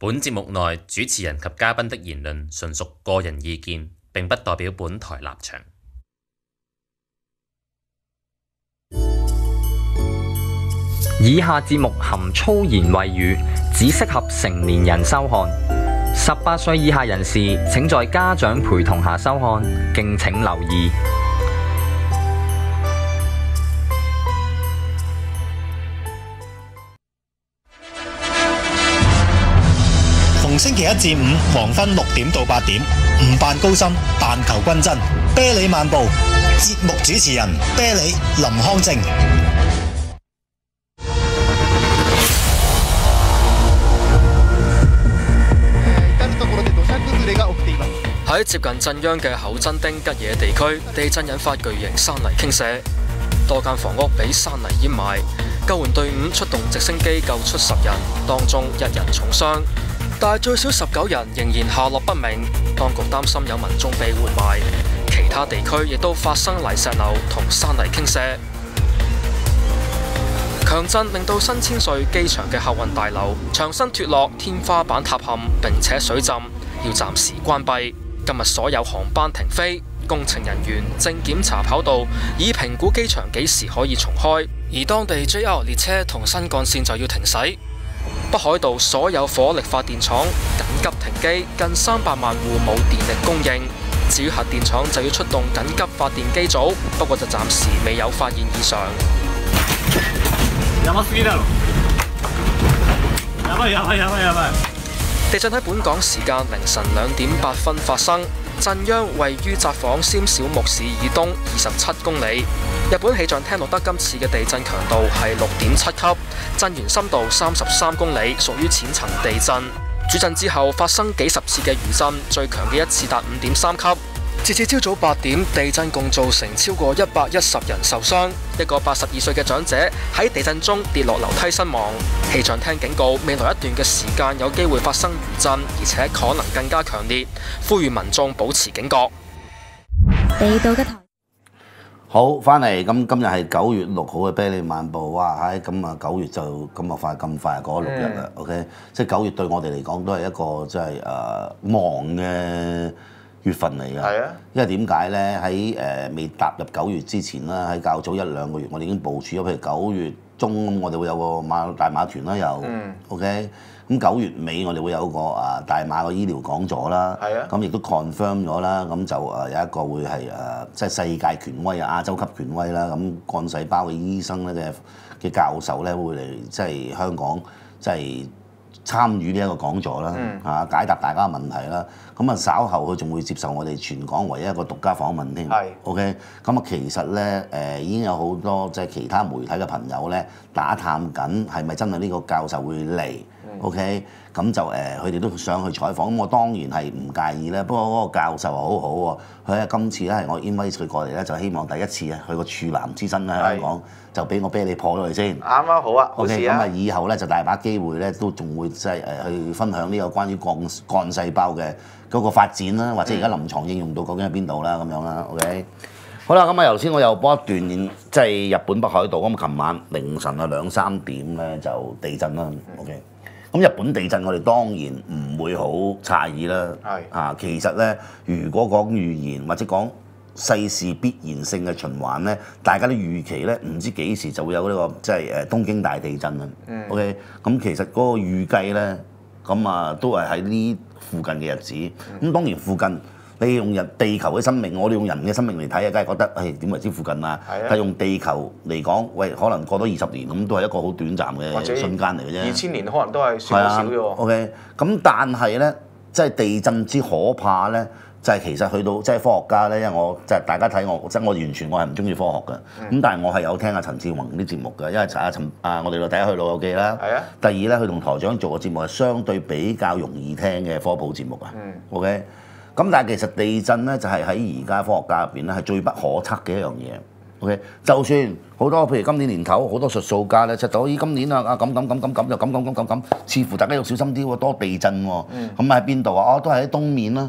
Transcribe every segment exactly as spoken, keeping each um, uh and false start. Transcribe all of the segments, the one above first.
本節目內主持人及嘉賓的言論純屬個人意見，並不代表本台立場。 以下節目含粗言穢語，只適合成年人收看。十八歲以下人士請在家長陪同下收看，敬請留意。 逢星期一至五黃昏六點到八點，唔扮高深，但求均真。啤梨漫步，節目主持人啤梨林康正。 喺接近震央嘅口真丁吉野地區，地震引發巨型山泥傾瀉，多間房屋俾山泥淹埋。救援隊伍出動直升機救出十人，當中一人重傷，但最少十九人仍然下落不明。當局擔心有民眾被活埋，其他地區亦都發生泥石流同山泥傾瀉。強震令到新千歲機場嘅客運大樓牆身脫落，天花板塌陷，並且水浸，要暫時關閉。今日所有航班停飛，工程人員正檢查跑道，以評估機場幾時可以重開。而當地 J R 列車同新幹線就要停駛。北海道所有火力發電廠緊急停機，近三百萬戶冇電力供應。至於核電廠就要出動緊急發電機組，不過就暫時未有發現異常。 やばすぎだろ！やばいやばいやばいやばい！ 地震喺本港時間凌晨兩點八分發生，震央位於札幌尖小牧市以東二十七公里。日本氣象廳錄得今次嘅地震強度係六點七級，震源深度三十三公里，屬於淺層地震。主震之後發生幾十次嘅餘震，最強嘅一次達五點三級。截至朝早八點，地震共造成超過一百一十人受傷，一個八十二歲嘅長者喺地震中跌落樓梯身亡。氣象廳警告，未來一段嘅時間有機會發生餘震，而且可能更加強烈，呼籲民眾保持警覺。 地道嘅台好翻嚟，咁今日係九月六號嘅啤梨漫步，哇！唉，咁啊九月就咁啊快咁快過咗六日啦。嗯、OK， 即係九月對我哋嚟講都係一個即係誒忙嘅月份嚟㗎，係啊，因為點解咧？喺誒未踏入九月之前啦，喺較早一兩個月，我哋已經部署咗。譬如九月中，我哋會有個馬大馬團啦，又、嗯、OK。咁九月尾，我哋會有個啊大馬個醫療講座啦，係啊，咁亦都 confirm 咗啦。咁就誒有一個會係誒即係世界權威啊、亞洲級權威啦。咁幹細胞嘅醫生咧嘅嘅教授咧會嚟即係香港即係參與呢一個講座啦，啊、嗯、解答大家嘅問題啦。咁啊稍後佢仲會接受我哋全港唯一一個獨家訪問添。係 ，OK。咁啊其實咧誒已經有好多即係其他媒體嘅朋友咧打探緊係咪真係呢個教授會嚟、嗯、，OK。咁就誒佢哋都想去採訪，咁我當然係唔介意咧。不過嗰個教授好好喎，佢喺今次咧係我 invite 佢過嚟咧，就希望第一次啊佢個處男之身喺香港就俾我啤你破咗佢先。啱啊，好啊 ，OK。咁啊以後咧就大把機會咧都仲會即係誒去分享呢個關於幹幹細胞嘅嗰個發展啦，或者而家臨床應用到究竟喺邊度啦咁樣啦 ，OK。好啦，咁啊頭先我又播一段即係日本北海道咁，琴晚凌晨啊兩三點咧就地震啦 ，OK。咁日本地震我哋當然唔會好詫異啦，係啊，其實咧如果講預言或者講世事必然性嘅循環咧，大家都預期咧唔知幾時就會有呢個即係誒東京大地震啊、嗯、，OK。咁其實嗰個預計咧，咁啊都係喺呢附近嘅日子，咁、嗯、當然附近。你用人地球嘅生命，我哋用人嘅生命嚟睇啊，梗係覺得誒點為之附近啊？但係用地球嚟講，喂，可能過多二十年咁，都係一個好短暫嘅瞬間嚟嘅啫。 二千年可能都係算少嘅喎。 OK， 咁但係咧，即係地震之可怕咧，就係、是、其實去到即係科學家咧，因為我即係大家睇我，即係我完全我係唔中意科學嘅。咁、嗯、但係我係有聽阿陳志宏啲節目嘅，因為阿陳啊，我哋第一去老友記啦。係啊。第二咧，佢同台長做嘅節目係相對比較容易聽嘅科普節目啊。嗯、OK。咁但係其實地震咧就係喺而家科學家入邊咧係最不可測嘅一樣嘢。OK， 就算好多譬如今年年頭好多術數家咧，出到咦今年啊啊咁咁咁咁咁就咁咁咁咁咁，似乎大家要小心啲喎，多地震喎。咁喺邊度啊？哦，都係喺東面啦。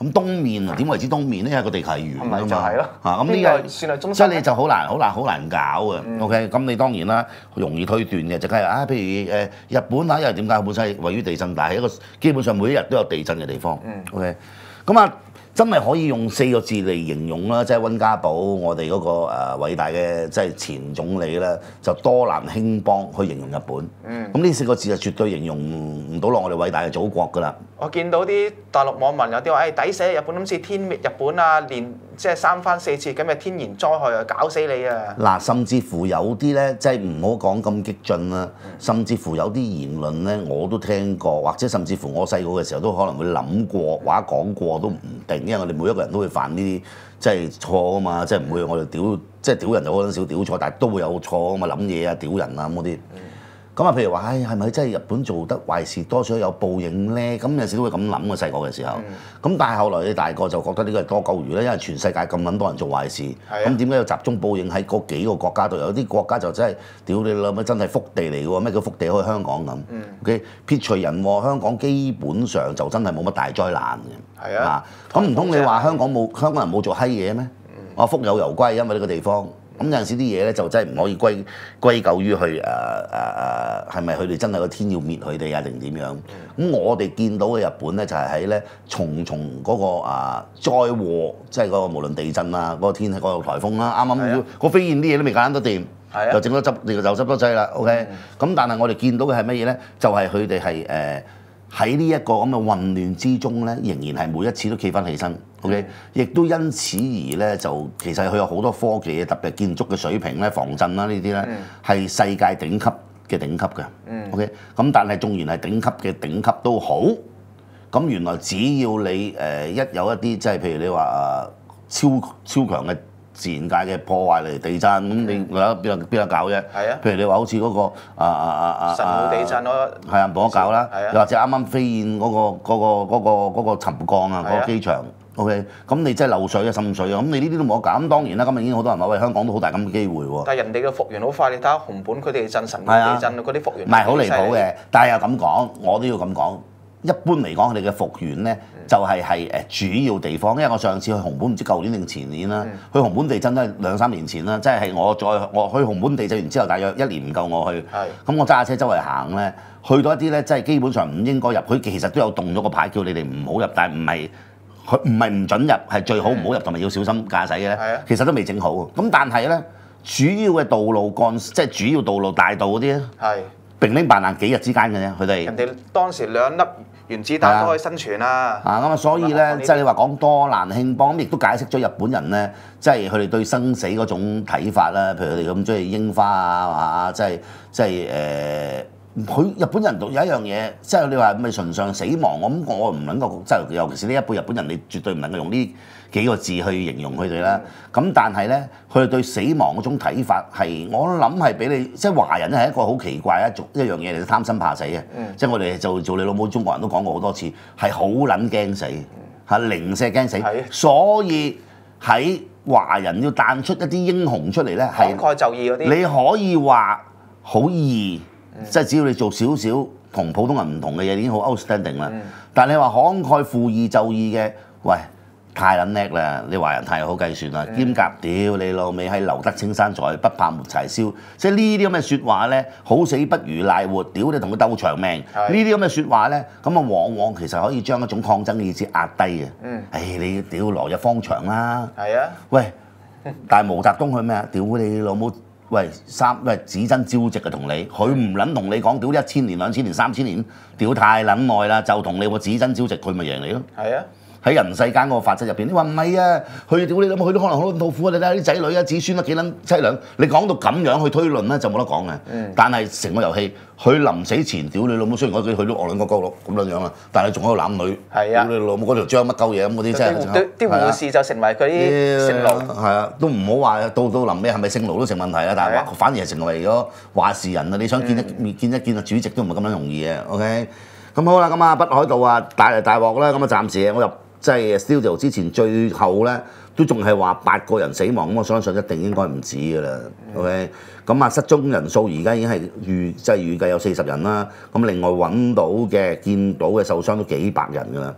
咁東面啊點為之東面咧？因為個地球係圓㗎嘛。 咪就係咯嚇咁呢邊個個算係中心咧所以你就好難好難好難搞嘅。OK，咁你當然啦，容易推斷嘅就係啊，譬如誒日本啊，因為點解本身係位於地震帶，係一個基本上每一日都有地震嘅地方。OK，咁啊。真係可以用四個字嚟形容啦，即係溫家寶，我哋嗰個誒偉大嘅即係前總理咧，就多難興邦去形容日本。嗯，咁呢四個字就絕對形容唔到落我哋偉大嘅祖國㗎啦。 我見到啲大陸網民有啲話，誒抵死日本，好似天滅日本啊，連即係三番四次咁嘅天然災害啊，搞死你啊！ 嗱，甚至乎有啲咧，即係唔好講咁激進啦，甚至乎有啲言論咧，我都聽過，或者甚至乎我細個嘅時候都可能會諗過，或者講過都唔定，因為我哋每一個人都會犯呢啲即係錯啊嘛，即係唔會我哋屌即係屌人就好少屌錯，但係都會有錯啊嘛，諗嘢啊、屌人啊咁嗰啲。咁啊，譬如話，唉，係咪真係日本做得壞事多咗有報應咧？咁有時都會咁諗嘅細個嘅時候。咁但係後來你大個就覺得呢個係多鳩餘咧，因為全世界咁撚多人做壞事，咁點解要集中報應喺嗰幾個國家度？有啲國家就真係屌你老母，真係福地嚟嘅喎，咩叫福地？好似香港咁。OK，撇除人禍，香港基本上就真係冇乜大災難嘅。 係啊。 咁唔通你話香港冇香港人冇做閪嘢咩？我福有攸歸，因為呢個地方。咁有陣時啲嘢咧就真係唔可以歸歸咎於去誒誒誒係咪佢哋真係個天要滅佢哋啊定點樣？咁、嗯、我哋見到嘅日本咧就係喺咧重重嗰、那個啊災禍，即係嗰個無論地震啊、嗰、那個天氣、嗰、那個颱風啦，啱啱個飛燕啲嘢都未揀得掂， 啊、 就整多執，就執多劑啦。OK，咁、嗯、但係我哋見到嘅係乜嘢咧？就係佢哋係誒喺呢一個咁嘅混亂之中咧，仍然係每一次都企翻起身。OK，亦都因此而咧，就其實佢有好多科技嘅，特別係建築嘅水平咧、防震啦呢啲咧，係、嗯、世界頂級嘅頂級嘅。嗯、OK，咁但係縱然係頂級嘅頂級都好，咁原來只要你誒、呃、一有一啲即係譬如你話啊超超強嘅自然界嘅破壞嚟地震，咁、嗯、你有邊有邊有搞啫？係啊，譬如你話好似嗰、那個啊啊啊啊神戶地震咯， 係啊冇得搞啦。又或者啱啱飛燕嗰、那個嗰、那個嗰、那個嗰、那個沉降啊，嗰、那個機場。OK，咁你真係漏水啊、滲水啊，咁你呢啲都冇得搞。咁當然啦，今日已經好多人話喂，香港都好大咁嘅機會喎。 但係人哋嘅復原好快，你睇下熊本佢哋震神戶地震嗰啲復原， 唔係好離譜嘅。但係又咁講，我都要咁講。一般嚟講，佢哋嘅復原咧就係係誒主要地方。因為我上次去熊本唔知舊年定前年啦，嗯、去熊本地震都係兩三年前啦，即係我再我去熊本地震完之後，大約一年唔夠我去。係。咁我揸下車周圍行咧，去到一啲咧，即係基本上唔應該入。佢其實都有動咗個牌叫你哋唔好入，但係唔係。佢唔係唔準入，係最好唔好入，同埋要小心駕駛嘅咧。係啊，其實都未整好。咁但係咧，主要嘅道路幹，即係主要道路大道嗰啲咧，係平平扮爛幾日之間嘅啫。佢哋人哋當時兩粒原子彈都可以生存啦。 啊咁啊，所以咧，即係你話講多難興邦，咁亦都解釋咗日本人咧，即係佢哋對生死嗰種睇法啦。譬如佢哋咁中意櫻花啊，啊，即係即係誒。佢日本人有一樣嘢，即係你話咪純上死亡，我咁我唔能夠，即係尤其是呢一輩日本人，你絕對唔能夠用呢幾個字去形容佢哋啦。咁、嗯、但係咧，佢哋對死亡嗰種睇法係，我諗係俾你，即係華人咧係一個好奇怪一種一樣嘢嚟，貪生怕死嘅。嗯、即係我哋就做你老母中國人都講過好多次，係好撚驚死，係零舍驚死。的所以喺華人要彈出一啲英雄出嚟咧，係慷慨就義嗰啲， 你可以話好易。即係只要你做少少同普通人唔同嘅嘢，已經好 outstanding 啦。嗯、但係你話慷慨赴義就義嘅，喂，太撚叻啦！你華人太好計算啦，嗯、兼夾屌你老味喺留得青山在，不怕沒柴燒。即係呢啲咁嘅説話咧，好死不如賴活，屌你同佢鬥長命。呢啲咁嘅説話咧，咁啊往往其實可以將一種抗爭嘅意志壓低嘅。嗯，誒、哎、你屌來日方長啦。係啊。喂，但係毛澤東佢咩啊？屌你老母！喂，三喂只爭朝夕嘅同你，佢唔撚同你講屌一千年、兩千年、三千年，屌太撚耐啦，就同你個只爭朝夕，佢咪贏你咯？係啊！喺人世間嗰個法則入邊，你話唔係啊？佢屌你諗，佢都可能好多痛苦啊！你睇下啲仔女啊、子孫啊幾撚凄涼，你講到咁樣去推論咧，就冇得講嘅。嗯、但係成個遊戲，佢臨死前屌你老母，雖然嗰句佢都惡撚個高佬咁樣樣啦，但係仲喺度攬女。係啊！屌你老母嗰條章乜鳩嘢咁嗰啲真係。啲護士就成為佢啲聖奴。係啊，都唔好話到到臨尾係咪聖奴都成問題啦，但係反而係成為咗話事人啊！你想見一、嗯、見一見啊主席都唔係咁樣容易嘅。OK，咁好啦，咁啊北海道啊大嚟大鑊啦，咁啊暫時我入。即係 studio 之前最後咧，都仲係話八個人死亡，咁我相信一定應該唔止㗎啦。OK，咁啊失蹤人數而家已經係預即係預計有四十人啦。咁另外揾到嘅、見到嘅受傷都幾百人㗎啦。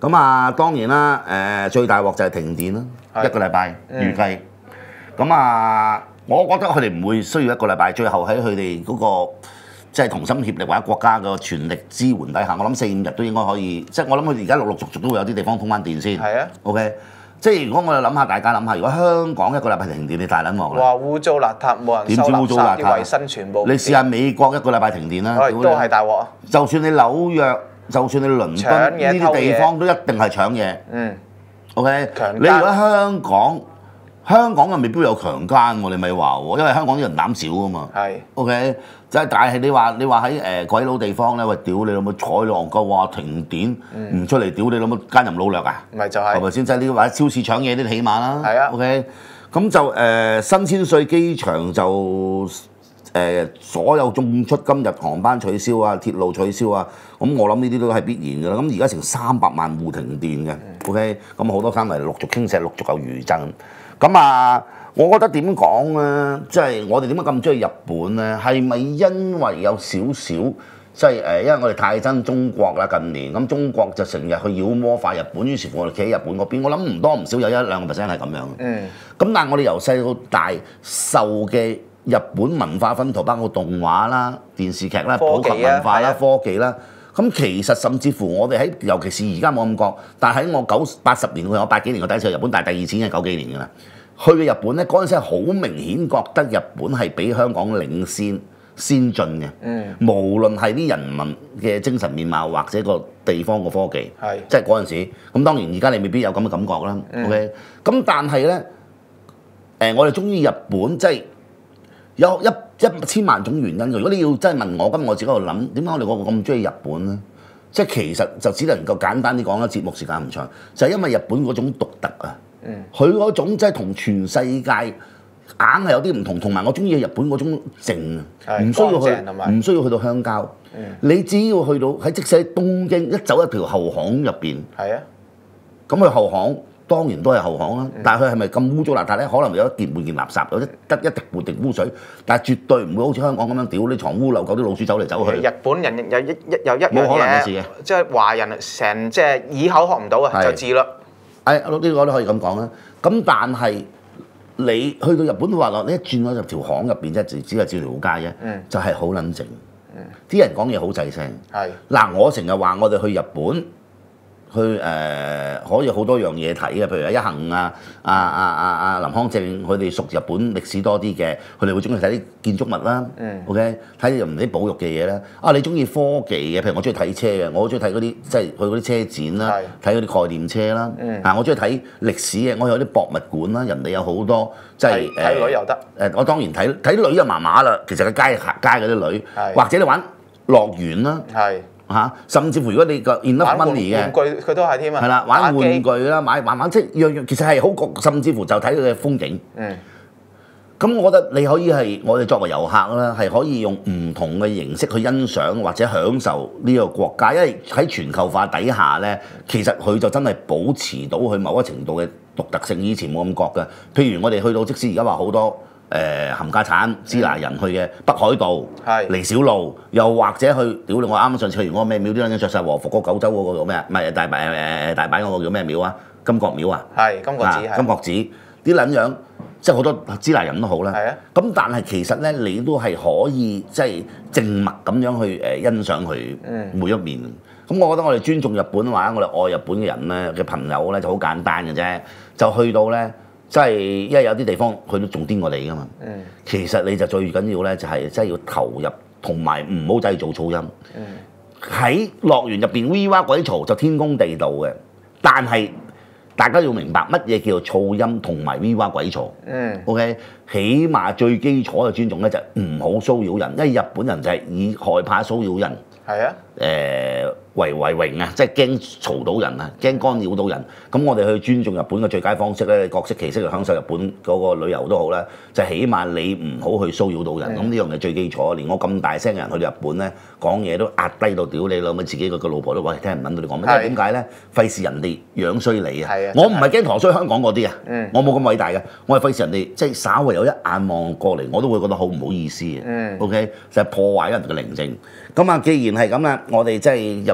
咁啊，當然啦，誒、最大鑊就係停電啦， 係一個禮拜嗯預計。咁啊，我覺得佢哋唔會需要一個禮拜，最後喺佢哋嗰個即係同心協力或者國家嘅全力支援底下，我諗四五日都應該可以。即係我諗佢哋而家陸陸續續都會有啲地方通翻電先。 係啊。 OK，即係如果我哋諗下，大家諗下，如果香港一個禮拜停電，你大撚鑊啦。 話污糟邋遢，冇人收點知污垃圾， 糟邋遢啲衞生全部唔你試下美國一個禮拜停電啦， 掂，都屌你係大鑊啊！ 就算你紐約，就算你倫敦搶嘢呢啲地方都一定係搶嘢。 嗯， OK， 強姦你如果香港，香港又未必有強姦喎，你咪話喎，因為香港啲人膽少啊嘛。 係 OK，即係但係你話你話喺誒鬼佬地方咧，喂屌你老母彩浪鳩話停電唔出嚟，屌你老母奸淫擄掠啊！ 咪就係係咪先？即係呢個或者超市搶嘢啲起碼啦。 係啊 OK，咁就誒、呃新千歲機場就誒、呃所有進出今日航班取消啊，鐵路取消啊，咁我諗呢啲都係必然㗎啦。咁而家成三百萬戶停電嘅，OK，咁好多間咪陸續傾瀉，陸續有餘震。咁啊，我覺得點講咧？即係我哋點解咁中意日本咧？係咪因為有少少即係誒？因為我哋太憎中國啦，近年咁中國就成日去妖魔化日本，於是乎我哋企喺日本嗰邊。我諗唔多唔少有一兩個 percent 係咁樣。 嗯。 咁但係我哋由細到大受嘅日本文化薰陶，包括動畫啦、電視劇啦、普及科技啊文化啦、 係啊科技啦。咁其實甚至乎我哋喺，尤其是而家冇咁覺，但係喺我九八十年，我八幾年我第一次去日本，但係第二次已經係九幾年㗎啦。去嘅日本咧，嗰陣時係好明顯覺得日本係比香港領先先進嘅。 嗯。 無論係啲人民嘅精神面貌，或者個地方個科技， 係即係嗰陣時。咁當然而家你未必有咁嘅感覺啦。 嗯 OK，咁但係咧，誒、我哋中意日本，即係有一一千萬種原因。如果你要真係問我，咁我自己喺度諗，點解我哋個個咁中意日本咧？即係其實就只能夠簡單啲講啦，節目時間唔長，就係、因為日本嗰種獨特啊。 嗯。 佢嗰種即係同全世界硬係有啲唔同，同埋我中意日本嗰種靜啊， 係唔需要乾淨同埋去，唔需要去到鄉郊。 嗯你只要去到喺即使喺東京一走一條後巷入邊， 係啊， 咁佢後巷當然都係後巷啦， 嗯但係佢係咪咁污糟邋遢咧？可能有一件半件垃圾，有一得一滴半滴污水，但係絕對唔會好似香港咁樣屌啲藏污漏狗啲老鼠走嚟走去。 日本人有一一有一樣冇可能嘅事嘅嘢，即係華人成即係耳口學唔到啊， 係就知啦。 誒呢個都可以咁講啦。咁但係你去到日本話落，你一轉咗入條巷入邊啫，只只係照條街啫， 嗯就係好撚靜。啲人講嘢好細聲。 係嗱，我成日話我哋去日本，去誒、呃可以好多樣嘢睇嘅，譬如一行啊、啊啊啊啊林康正佢哋熟日本歷史多啲嘅，佢哋會中意睇啲建築物啦。 嗯 OK，睇又唔啲保育嘅嘢啦。啊，你中意科技嘅，譬如我中意睇車嘅，我好中意睇嗰啲即係去嗰啲車展啦，睇嗰啲概念車啦。 嗯啊，我中意睇歷史嘅，我有啲博物館啦，人哋有好多即係睇睇女又得。 誒，我當然睇睇女就麻麻啦。其實個街街嗰啲女， 係或者你玩樂園啦。 係嚇，甚至乎如果你個 enough 玩玩 money 嘅， 玩具佢都係添啊。 係啦，玩玩打機具啦，買玩玩即係樣樣，其實係好過，甚至乎就睇佢嘅風景。 嗯。 咁我覺得你可以係我哋作為遊客啦，係可以用唔同嘅形式去欣賞或者享受呢個國家，因為喺全球化底下咧，其實佢就真係保持到佢某一程度嘅獨特性，以前冇咁覺嘅。譬如我哋去到，即使而家話好多。誒冚家產支拿人去嘅北海道、 係離小路，又或者去屌你！我啱啱上次去完嗰個咩廟，啲撚樣著曬和服嗰個九州嗰個叫咩啊？唔係大阪誒誒大阪嗰個叫咩廟啊？金閣廟啊？ 係金閣寺啊係。 金閣寺啲撚樣，即係好多支拿人都好啦。 係啊。 咁但係其實咧，你都係可以即係靜默咁樣去誒欣賞佢每一面。咁、我覺得我哋尊重日本或者我哋愛日本嘅人咧嘅朋友咧就好簡單嘅啫，就去到咧。即係，因為有啲地方佢都仲癲過你噶嘛。 嗯。 其實你就最緊要咧，就係真係要投入，同埋唔好製造噪音。 嗯。 喺樂園入邊 V 哇鬼嘈就天公地道嘅，但係大家要明白乜嘢叫做噪音同埋 V 哇鬼嘈。 嗯。 OK，起碼最基礎嘅尊重咧就係唔好騷擾人，因為日本人就係以害怕騷擾人。 係啊。 誒、為為榮啊，即係驚嘈到人啊，驚干擾到人。咁我哋去尊重日本嘅最佳方式咧，各式其式去享受日本嗰個旅遊都好啦。就起碼你唔好去騷擾到人。咁呢樣嘢最基礎。連我咁大聲嘅人去日本咧，講嘢都壓低到屌你老母，自己個個老婆都喂聽唔撚到你講乜。因為點解咧？費事人哋樣衰你啊！我唔係驚陀衰香港嗰啲啊， 嗯我冇咁偉大嘅，我係費事人哋即係稍為有一眼望過嚟，我都會覺得好唔好意思嘅。 嗯 OK，就係破壞人嘅寧靜。咁啊，既然係咁啦，我哋即係日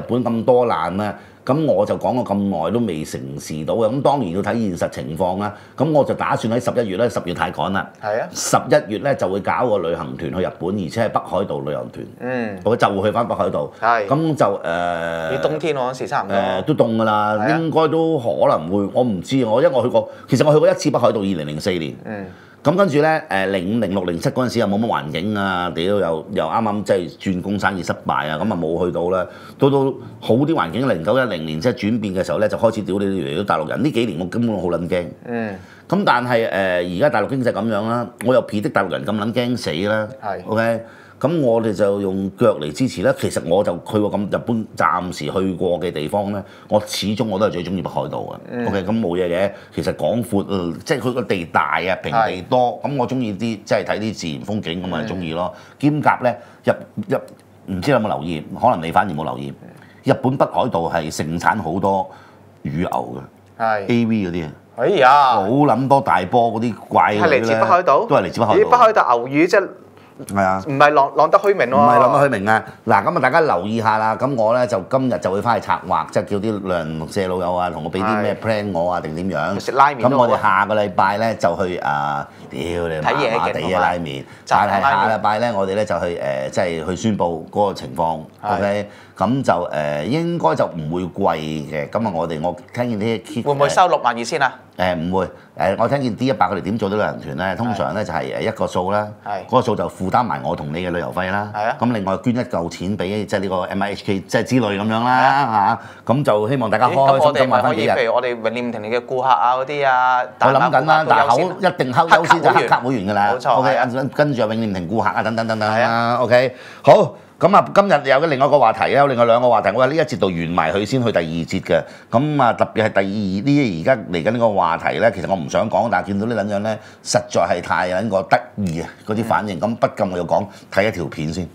本咁多難啦。咁我就講咗咁耐都未成事到嘅，咁當然要睇現實情況啦。咁我就打算喺十一月咧，十月太趕啦。係啊，十一月咧就會搞個旅行團去日本，而且係北海道旅遊團。嗯，我就會去翻北海道。係。咁就誒。 你冬天嗰陣時差唔多。 誒，都凍㗎啦，應該都可能會，我唔知，我因為我去過，其實我去過一次北海道，二零零四年。嗯。咁跟住咧，誒零五、零六、零七嗰陣時又冇乜環境啊，屌又又啱啱即係轉工生意失敗啊，咁啊冇去到啦。到到好啲環境，零九一零年即係轉變嘅時候咧，就開始屌你嚟到大陸人。呢幾年我根本好撚驚。嗯。咁但係誒而家大陸經濟咁樣啦，我又撇的大陸人咁撚驚死啦。係。OK。咁我哋就用腳嚟支持啦。其實我就去過咁日本暫時去過嘅地方咧，我始終我都係最中意北海道嘅。嗯、OK，咁冇嘢嘅。其實廣闊，呃、即係佢個地大啊，平地多。咁我中意啲即係睇啲自然風景，咁咪中意咯。兼夾咧，日日唔知有冇留意？可能你反而冇留意。日本北海道係盛產好多乳牛嘅，係 A V 嗰啲啊。哎呀，好撚多大波嗰啲怪女咧，係嚟自北海道，都係嚟自北海道。咦，北海道牛乳即係？係啊，唔係浪浪得虛名喎。唔係浪得虛名啊！嗱，咁啊，大家留意下啦。咁我咧就今日就會翻去策劃，即係叫啲糧社老友啊，同我俾啲咩 plan 我啊，定點樣？食拉麵咁我哋下個禮拜咧就去啊，屌你麻麻地嘅拉麵。但係下個禮拜咧，我哋咧就去誒，即係去宣佈嗰個情況。OK，咁就誒應該就唔會貴嘅。咁啊，我哋我聽見啲會唔會收六萬二先啊？誒唔會，誒我聽見 D 一百佢哋點做到旅行團咧？通常咧就係誒一個數啦，嗰個數就負擔埋我同你嘅旅遊費啦。係啊，咁另外捐一嚿錢俾即係呢個 M I H K 即係之類咁樣啦嚇。咁就希望大家開開心心買翻幾日。譬如我哋永念庭嘅顧客啊嗰啲啊，我諗緊啦，但係口一定優優先就黑卡會員㗎啦。冇錯。OK，跟住又永念庭顧客啊等等等等啦。OK，好。咁啊，今日有嘅另外一個話題，有另外兩個話題，我話呢一節度完埋佢先去第二節嘅。咁啊，特別係第二呢而家嚟緊呢個話題咧，其實我唔想講，但係見到啲撚樣咧，實在係太撚個得意啊！嗰啲反應，咁、嗯、不禁我要講睇一條片先。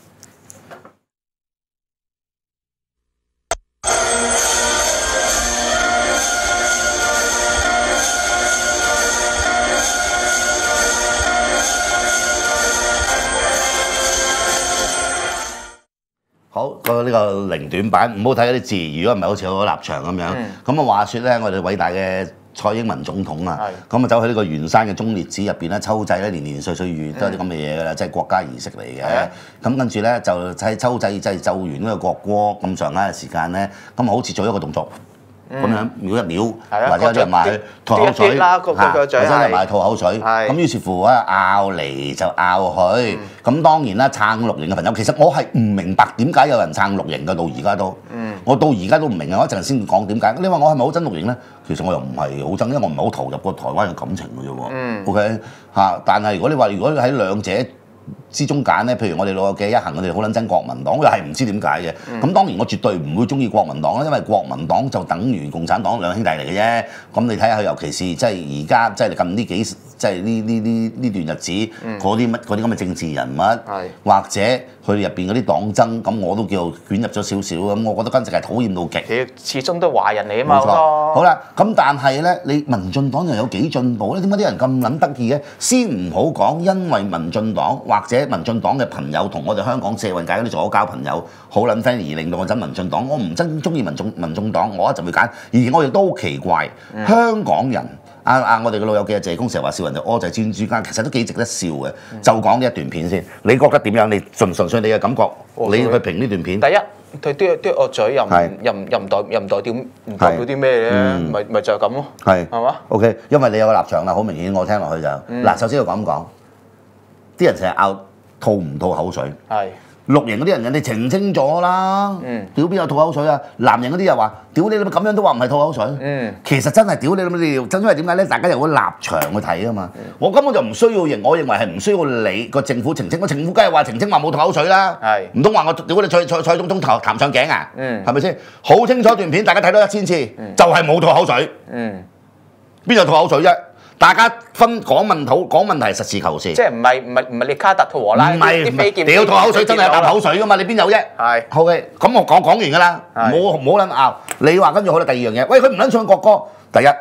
好，個呢個零短版唔好睇嗰啲字，如果唔係好似好立場咁樣。咁啊話説咧，我哋偉大嘅蔡英文總統啊，咁啊走去呢個圓山嘅忠烈祠入邊咧秋祭咧，年年歲歲月都係啲咁嘅嘢㗎啦，即係國家儀式嚟嘅。咁跟住咧就喺秋祭即係奏完呢個國歌咁上下嘅時間咧，咁好似做一個動作。咁樣瞄一瞄，或者有啲人話吐口水，嚇，或者有人話吐口水，咁於是乎咧拗嚟就拗去，咁當然啦，撐綠營嘅朋友，其實我係唔明白點解有人撐綠營嘅，到而家都，我到而家都唔明啊！我一陣先講點解。你話我係咪好憎綠營咧？其實我又唔係好憎，因為我唔係好投入過台灣嘅感情嘅啫喎。OK 嚇，但係如果你話如果喺兩者之中揀咧，譬如我哋老友記一行，我哋好撚憎國民黨，我又係唔知點解嘅。咁、嗯、當然我絕對唔會中意國民黨啦，因為國民黨就等於共產黨兩兄弟嚟嘅啫。咁你睇下佢，尤其是即係而家即係近呢幾即係呢呢呢呢段日子嗰啲乜嗰啲咁嘅政治人物，嗯、或者佢哋入邊嗰啲黨爭，咁我都叫捲入咗少少咁。我覺得簡直係討厭到極。始終都係華人嚟啊嘛，冇錯。好啦，咁但係咧，你民進黨又有幾進步咧？點解啲人咁撚得意嘅？先唔好講，因為民進黨或者民進黨嘅朋友同我哋香港社運界嗰啲左膠朋友好撚 friend，而令到我憎民進黨。我唔真中意民眾民眾黨，我一就會揀。而我亦都好奇怪，嗯、香港人啊啊！我哋嘅老友記謝公成日話笑人就屙仔煎豬間，其實都幾值得笑嘅。嗯、就講呢一段片先，你覺得點樣？你純純粹你嘅感覺，哦、你去評呢段片。第一。佢嘟嘟我嘴又唔又唔又唔代又唔代表唔代表啲咩嘅，咪咪就係咁咯，係係嘛 ？OK，因為你有個立場啦，好明顯我聽落去就嗱，首先要講講，啲人成日拗吐唔吐口水，係綠營嗰啲人人哋澄清咗啦，屌邊有吐口水啊？藍營嗰啲又話屌你咁樣都話唔係吐口水，嗯，其實真係屌你咁你，真因為點解咧？大家有個立場去睇啊嘛，我根本就唔需要認，我認為係唔需要你個政府澄清，個政府梗係話澄清話冇吐口水啦，係唔通話我屌你蔡蔡蔡總統頭談上頸啊？嗯，係咪先？好清楚段片，大家睇多一千次，就係冇吐口水，嗯，邊有吐口水啫？大家分講問討講問題，實事求是。即係唔係唔係唔係列卡特吐和拉啲飛劍？屌吐口水真係有啖口水噶嘛？你邊有啫？係。好嘅，咁我講講完㗎啦，冇冇撚拗。你話跟住好啦，第二樣嘢，喂佢唔撚唱國歌，第一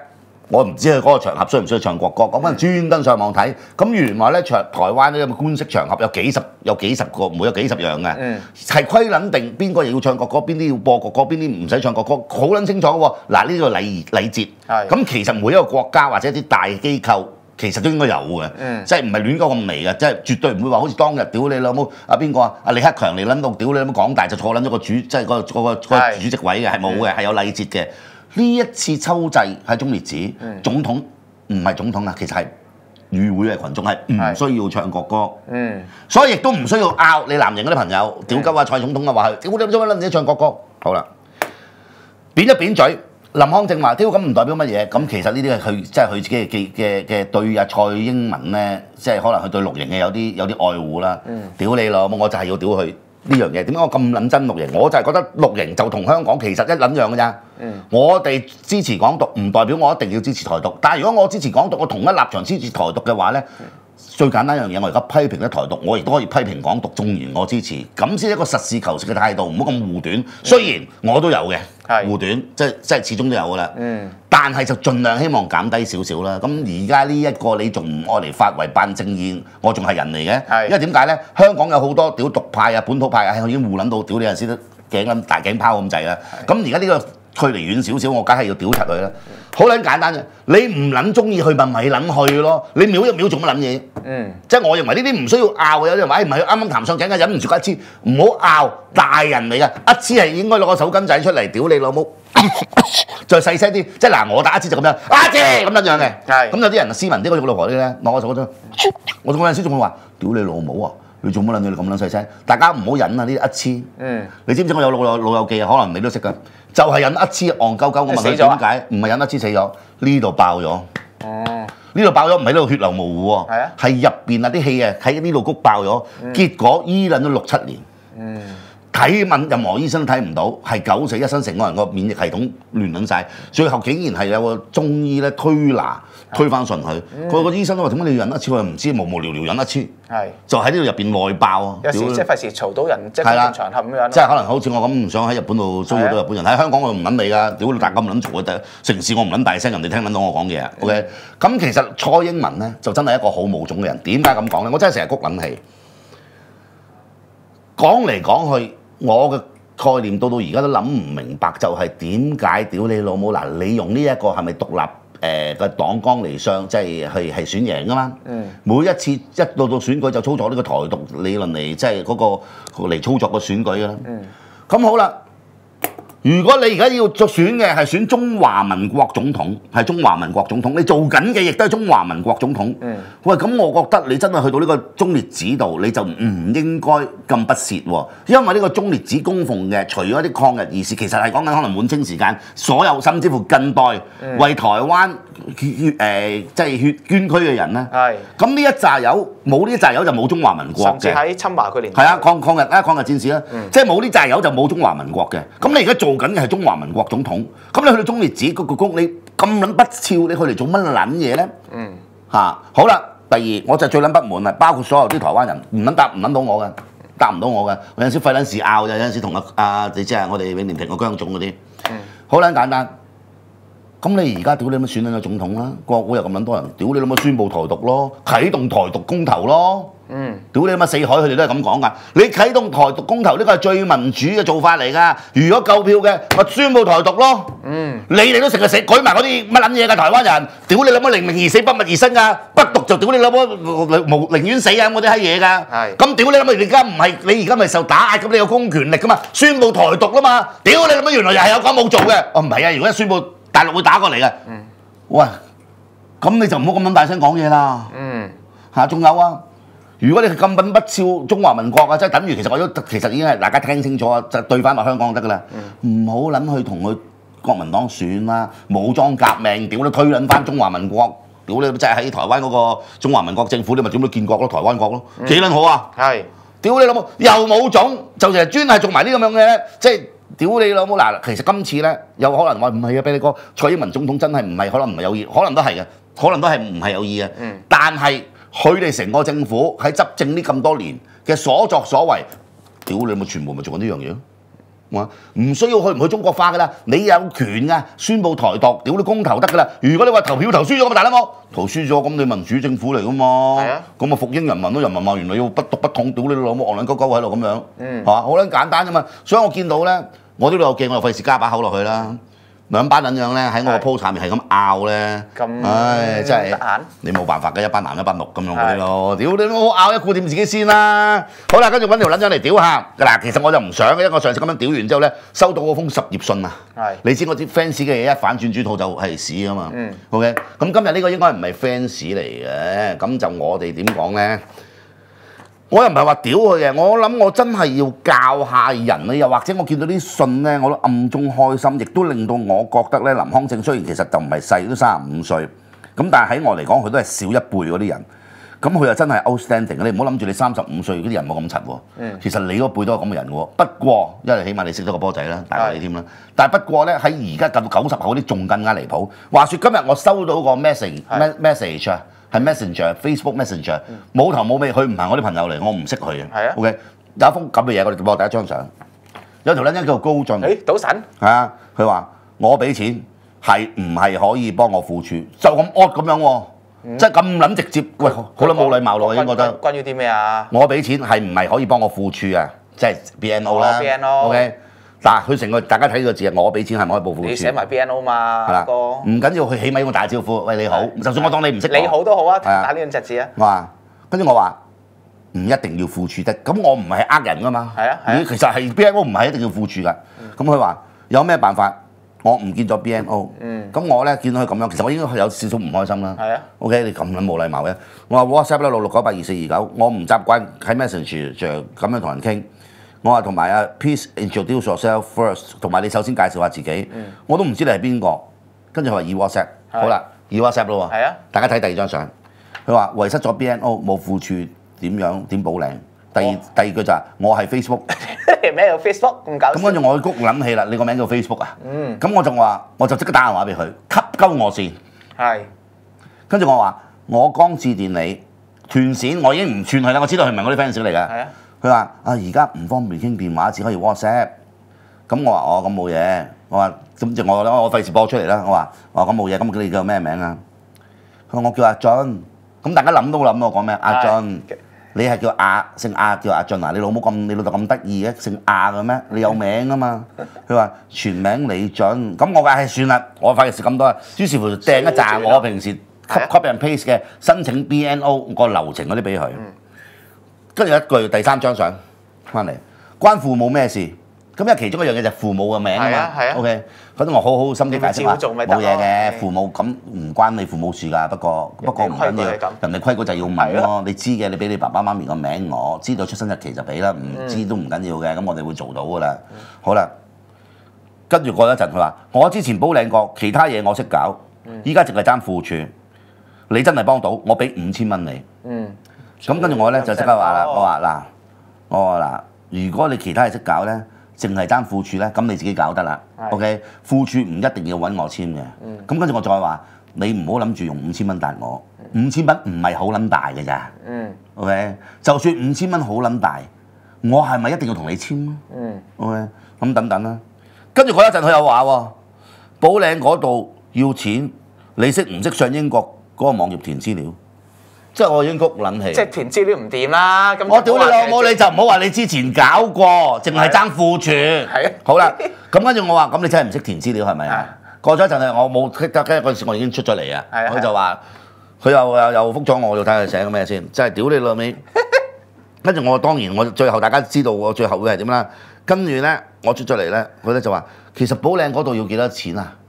我唔知佢嗰個場合需唔需要唱國歌，咁可能專登上網睇，咁原來咧場台灣呢啲咁嘅官式場合有幾十有幾十個，唔會有幾十樣嘅，係規撚定邊個要唱國歌，邊啲要播國歌，邊啲唔使唱國歌，好撚清楚嘅喎。嗱呢個禮禮節，咁其實每一個國家或者啲大機構。其實都應該有嘅，嗯、即係唔係亂鳩咁嚟嘅，即係絕對唔會話好似當日屌你老母阿邊個啊，阿李克強嚟撚到屌你老母港大就坐撚咗個主，即係、嗰個、嗰個、嗰個主席位嘅，係冇嘅，係、嗯、有禮節嘅。呢一次秋祭喺中烈祠，嗯、總統唔係總統啊，其實係與會嘅群眾係唔需要唱國歌，嗯、所以亦都唔需要拗你藍營嗰啲朋友屌鳩啊蔡總統啊話佢屌你做乜撚嘢唱國歌？好啦，扁一扁嘴。林康正話：屌咁唔代表乜嘢？咁其實呢啲係佢即係佢自己嘅嘅嘅對阿蔡英文咧，即係可能佢對綠營嘅有啲有啲愛護啦。嗯、屌你咯，我就係要屌佢呢樣嘢。點解我咁撚憎綠營？我就係覺得綠營就同香港其實一撚樣嘅咋。嗯、我哋支持港獨唔代表我一定要支持台獨。但係如果我支持港獨，我同一立場支持台獨嘅話咧。嗯最簡單一樣嘢，我而家批評咗台獨，我亦都可以批評港獨，縱然我支持，咁先一個實事求是嘅態度，唔好咁護短。雖然我都有嘅護短，即係即係始終都有噶啦。嗯。但係就盡量希望減低少少啦。咁而家呢一個你仲唔愛嚟發為辦政宴，我仲係人嚟嘅。因為點解咧？香港有好多屌獨派啊、本土派啊，係已經護撚到屌你陣時都頸咁大頸泡咁滯啦。咁而家呢個距離遠少少，我梗係要屌柒佢啦。好撚簡單嘅，你唔撚中意去咪咪撚去咯。你秒一秒做乜撚嘢？嗯，即係我認為呢啲唔需要拗嘅。有啲人話：誒唔係啱啱談上頸嘅，忍唔住一支，唔好拗。大人嚟嘅，一支係應該攞個手巾仔出嚟屌你老母，再細聲啲。即係嗱，我打一支就咁樣，啊支咁樣樣嘅。係。咁有啲人斯文啲，好似我老婆啲咧，攞個手巾，我嗰陣時仲會話：屌你老母啊！你做乜撚嘢？你咁撚細聲？大家唔好忍啊！呢一支，嗯，你知唔知我有老友老友記啊？可能你都識㗎，就係忍一支戇鳩鳩。我問佢點解？唔係忍一支死咗，呢度爆咗。哦，呢度爆咗唔係呢度血流模糊喎，係啊，係入邊啊啲氣啊喺呢度谷爆咗，結果醫撚咗六七年。嗯。睇問任何醫生都睇唔到，係九死一生，成個人個免疫系統亂撚晒。最後竟然係有個中醫咧推拿推翻順佢，佢、嗯、個醫生都話：點解你要忍一次？我又唔知，無無聊聊忍一次，係就喺呢度入邊內爆啊！ 有時即係費事嘈到人，即係公共場合咁樣。 即係可能好似我咁唔想喺日本度騷擾到日本人，喺香港我唔撚你㗎，屌你大家咁撚嘈嘅城市我唔撚大聲，人哋聽撚到我講嘢啊。OK，咁、嗯、其實蔡英文咧就真係一個好冇種嘅人。點解咁講咧？我真係成日谷撚氣，講嚟講去。我嘅概念到到而家都諗唔明白，就係點解屌你老母嗱？你用呢一個係咪獨立誒嘅黨綱嚟上，即係係係選贏㗎嘛？嗯。每一次一到到選舉就操作呢個台獨理論嚟，即係嗰個嚟操作個選舉㗎啦。嗯。咁好啦。如果你而家要做選嘅係選中華民國總統，係中華民國總統，你做緊嘅亦都係中華民國總統。嗯。喂，咁我覺得你真係去到呢個忠烈祠度，你就唔應該咁不屑喎。因為呢個忠烈祠供奉嘅，除咗啲抗日義士，其實係講緊可能滿清時間所有，甚至乎近代為台灣血血誒即係血捐軀嘅人咧。係。咁呢一紮友冇呢一紮友就冇中華民國嘅。甚至喺侵華佢年代。係啊，抗抗日啊，抗日戰士啦。嗯。即係冇呢紮友就冇中華民國嘅。咁你而家做緊嘅係中華民國總統，咁你去到忠烈祠嗰個宮，你咁撚不肖，你去嚟做乜撚嘢咧？嗯，嚇好啦。第二，我就最撚不滿啦，包括所有啲台灣人唔撚答唔撚到我嘅，答唔到我嘅。有陣時費撚事拗，有陣時同阿阿你知啊，我哋永年平個姜總嗰啲，嗯，好撚簡單。咁你而家屌你乜選緊個總統啦？國會又咁撚多人，屌你諗乜宣佈台獨咯，啟動台獨公投咯。嗯，屌你乜四海佢哋都係咁講噶。你啟動台獨公投呢個係最民主嘅做法嚟㗎。如果夠票嘅，咪宣佈台獨咯。嗯，你哋都成日死舉埋嗰啲乜撚嘢㗎台灣人，屌你諗乜寧鳴而死不滅而生㗎，不獨就屌你諗乜無寧願死啊！嗰啲閪嘢㗎。係。咁屌你諗乜？你而家唔係你而家咪受打壓咁？你有公權力㗎嘛？宣佈台獨啦嘛。屌你諗乜？原來又係有講冇做嘅。哦，唔係啊，如果一宣佈大陸會打過嚟嘅。嗯。喂，咁你就唔好咁撚大聲講嘢啦。嗯。嚇，仲有啊！如果你係咁品不肖中華民國啊，即係等於其實我都其實已經係大家聽清楚啊，就對翻落香港就得㗎啦。唔好撚去同佢國民黨選啦，武裝革命，屌你推撚翻中華民國，屌你即係喺台灣嗰個中華民國政府，你咪點都建國咯，台灣國咯，幾撚好啊？係，屌你老母又冇種，就成日專係做埋呢咁樣嘅，即係屌你老母嗱，其實今次咧有可能話唔係啊，俾你講蔡英文總統真係唔係，可能唔係有意，可能都係嘅，可能都係唔係有意嘅，嗯、但係。佢哋成個政府喺執政呢咁多年嘅所作所為，屌你咪全部咪做緊呢樣嘢咯。 話唔需要去唔去中國化㗎啦，你有權㗎，宣佈台獨，屌你公投得㗎啦。如果你話投票投輸咗咁大佬冇，投輸咗咁你民主政府嚟㗎嘛， 係啊， 咁啊服膺人民咯，人民話原來要不獨不統，屌你老母戇撚鳩鳩喺度咁樣， 嗯， 係嘛，好撚簡單啫嘛。所以我見到咧，我啲老友記我又費事加把口落去啦。兩班撚樣咧喺我個 post 下面係咁拗咧，唉真係你冇辦法嘅，一班男一班綠咁樣嗰啲咯，屌你冇拗一顧掂自己先啦。好啦，跟住揾條撚樣嚟屌下嗱，其實我就唔想嘅，因為我上次咁樣屌完之後咧，收到嗰封十頁信啊，你知我啲 fans 嘅嘢一反轉豬肚就係屎啊嘛，嗯，OK，咁今日呢個應該唔係 fans 嚟嘅，咁就我哋點講咧？我又唔係話屌佢嘅，我諗我真係要教下人啊，又或者我見到啲信咧，我都暗中開心，亦都令到我覺得咧，林康正雖然其實就唔係細，都三十五歲，咁但係喺我嚟講，佢都係少一輩嗰啲人，咁佢又真係 outstanding，你唔好諗住你三十五歲嗰啲人冇咁柒喎，嗯、其實你嗰輩都係咁嘅人喎，不過因為起碼你識咗個波仔啦，大過你添啦，但係不過咧喺而家咁九十後啲仲更加離譜。話說今日我收到個 message message 啊。係 Messenger、Facebook Messenger，冇頭冇尾，佢唔係我啲朋友嚟，我唔識佢嘅。係啊 ，OK， 有一封咁嘅嘢，我哋播第一張相，有條撚仔叫做高進。誒，賭神。係啊，佢話我俾錢係唔係可以幫我付處，就咁惡咁樣喎，即係咁撚直接。喂，好撚冇禮貌咯，應該覺得。關於啲咩啊？我俾錢係唔係可以幫我付處啊？即係 B N O 啦。B N O。OK。嗱，佢成個大家睇呢個字啊！我俾錢係咪可以報付處？你寫埋 B N O 嘛，係啦，唔緊要，佢起碼要打招呼，喂你好，就算我當你唔識，你好都好啊，打呢兩隻字啊。我話，跟住我話唔一定要付處的，咁我唔係呃人噶嘛。係啊，其實係 B N O 唔係一定要付處噶。咁佢話有咩辦法？我唔見咗 B N O。嗯。咁我咧見到佢咁樣，其實我應該有少少唔開心啦。係啊。OK， 你咁樣冇禮貌嘅。我話 WhatsApp 啦，六六九八二四二九，我唔習慣喺 Messenger 咁樣同人傾。我話同埋啊 ，please introduce yourself first， 同埋你首先介紹下自己。嗯、我都唔知你係邊個，跟住佢話以 WhatsApp， 好啦，以 WhatsApp 咯喎。係啊，大家睇第二張相，佢話遺失咗 B N O 冇付處點樣點補領。第二、哦、第二句就係、是、我係 Facebook。咩叫 Facebook 咁搞笑？咁跟住我谷諗起啦，你個名叫 Facebook 啊？嗯。咁我就話，我就即刻打電話俾佢，吸鳩我線。係。跟住我話，我剛致電你斷線，我已經唔串佢啦，我知道佢唔係我啲 fans 嚟㗎。係啊。佢話：啊，而家唔方便傾電話，只可以 WhatsApp。咁我話：哦，咁冇嘢。我話：咁就我我費事播出嚟啦。我話：哦，咁冇嘢。咁你叫咩名啊？佢話：我叫阿俊。咁大家諗都諗我講咩？阿俊，你係叫阿姓阿叫阿俊啊？你老母咁，你老豆咁得意嘅，姓阿嘅咩？你有名啊嘛？佢話：全名李俊。咁我話：係算啦，我費事咁多。於是乎掟一紮我平時 copy and paste 嘅申請 B N O 個流程嗰啲俾佢。跟住一句第三張相翻嚟，關父母咩事？咁因為其中一樣嘢就係父母嘅名啊嘛。啊 OK， 嗰啲我好好心機解釋話冇嘢嘅，父母咁唔關你父母事㗎。不過不過唔緊要，人哋規矩就要問咯。你知嘅，你俾你爸爸媽咪個名，我知道出生日期就俾啦。唔知都唔緊要嘅，咁我哋會做到㗎啦。好啦，跟住過一陣，佢話我之前補領過，其他嘢我識搞，依家淨係爭付處。你真係幫到，我俾五千蚊你。嗯。咁跟住我咧就即刻話啦，我話嗱，我話嗱，如果你其他嘢識搞咧，淨係爭副處咧，咁你自己搞得啦。OK， 副處唔一定要揾我簽嘅。咁跟住我再話，你唔好諗住用五千蚊答我，五千蚊唔係好撚大嘅咋。OK， 就算五千蚊好撚大，我係咪一定要同你簽？OK， 咁等等啦。跟住嗰一陣佢又話喎，寶領嗰度要錢，你識唔識上英國嗰個網頁填資料？即係我已經谷撚氣，即係填資料唔掂啦。咁我屌你老母，你就唔好話你之前搞過，淨係爭副處。係啊。好啦，咁跟住我話，咁你真係唔識填資料係咪啊？過咗一陣我冇，跟跟嗰陣時我已經出咗嚟啊。佢就話，佢又又又覆咗我，要睇佢寫咩先。即係屌你老味。跟住我當然我最後大家知道我最後會係點啦。跟住咧我出咗嚟咧，佢咧就話其實寶領嗰度要幾多錢啊？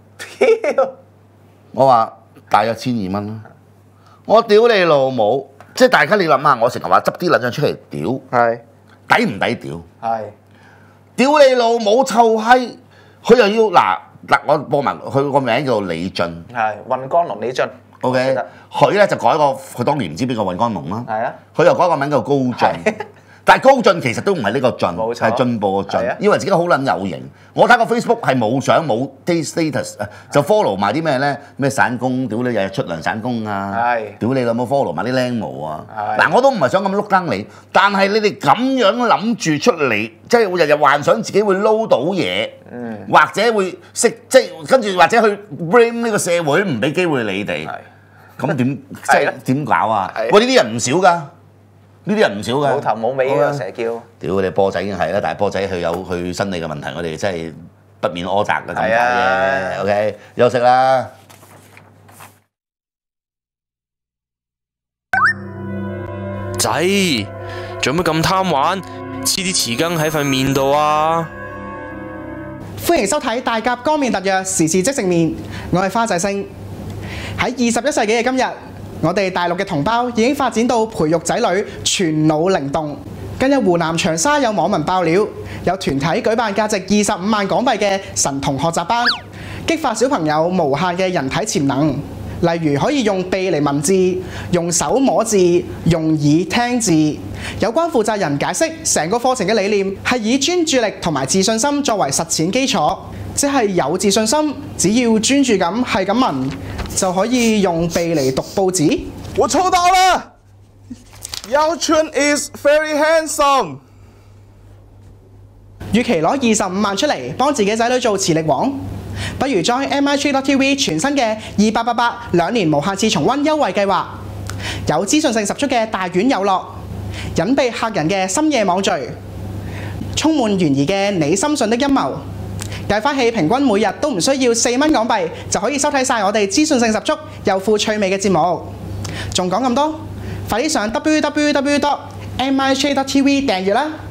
我話大約千二蚊啦。我屌你老母！即係大家你諗下，我成日話執啲撚樣出嚟屌，係抵唔抵屌？係屌你老母臭閪！佢又要嗱嗱，我播埋佢個名叫做李俊，係運江龍李俊。OK，佢咧就改個佢當年唔知邊個運江龍啦。係啊，佢又改個名叫高進。 但係高進其實都唔係呢個進， 冇錯係進步個進係啊， 以為自己好撚有型。我睇個 Facebook 係冇相冇 status，就 follow 埋啲咩咧？咩散工，屌你日日出糧散工啊！ 係屌你老母 follow 埋啲靚模啊！ 係嗱，我都唔係想咁碌燈你，但係你哋咁樣諗住出嚟，即係日日幻想自己會撈到嘢， 嗯或者會識即係跟住或者去 blame 呢個社會唔俾機會你哋。 係咁點即係點搞啊？ 係喂，呢啲人唔少㗎，呢啲人唔少㗎。 冇頭冇尾嘅成日叫。 屌你波仔已經係啦，但係波仔佢有佢心理嘅問題，我哋真係不免苛責嘅咁解係啊啫。OK，休息啦。 仔，做乜咁貪玩？黐啲匙羹喺塊面度啊！ 歡迎收睇大甲光面特約時事即食麵，我係花仔星。喺二十一世紀嘅今日，我哋大陸嘅同胞已經發展到培育仔女全腦靈動。近日湖南長沙有網民爆料，有團體舉辦價值二十五萬港幣嘅神童學習班，激發小朋友無限嘅人體潛能。例如可以用鼻嚟文字，用手摸字，用耳聽字。有關負責人解釋，成個課程嘅理念係以專注力同埋自信心作為實踐基礎，即係有自信心，只要專注咁係咁聞，就可以用鼻嚟讀報紙。 我抽到了，姚春 is very handsome。 與其攞二十五萬出嚟幫自己仔女做磁力王，不如 join M I T dot T V 全新嘅二八八八兩年無限次重溫優惠計劃，有資訊性十足嘅大院有樂，隱蔽客人嘅深夜網聚，充滿懸疑嘅你深信的陰謀，計翻起平均每日都唔需要四蚊港幣就可以收睇晒我哋資訊性十足又富趣味嘅節目。仲講咁多，快啲上 W W W dot M I T dot T V 訂閱啦！